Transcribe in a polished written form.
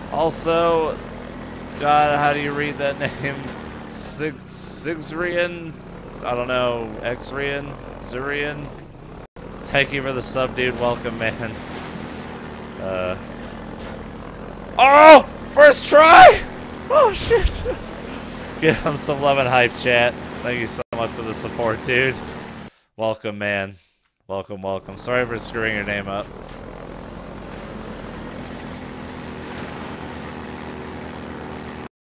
Also, God, how do you read that name? Sigzrian? I don't know. Xrian? Zurian? Thank you for the sub, dude. Welcome, man. Oh! First try! Oh, shit. Give him some love and hype, chat. Thank you so much for the support, dude. Welcome, man. Welcome, welcome. Sorry for screwing your name up.